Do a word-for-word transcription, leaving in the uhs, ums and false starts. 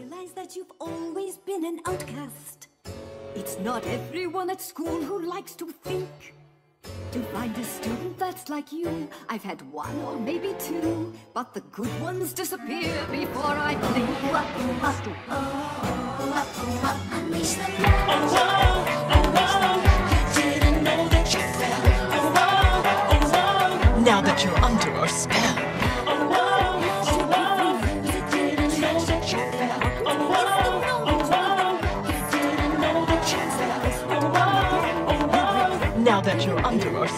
realize that you've always been an outcast. It's not everyone at school who likes to think. To find a student that's like you, I've had one or maybe two, but the good ones disappear before I blink. Unleash them now. Oh, oh, oh, you didn't know that you fell. Oh, oh, oh, oh. Now that you're under our spell. Oh, oh, oh, oh. You didn't know that you fell. Oh, oh, oh, oh. You didn't know that you fell. Oh, oh, oh, oh. Now that you're under our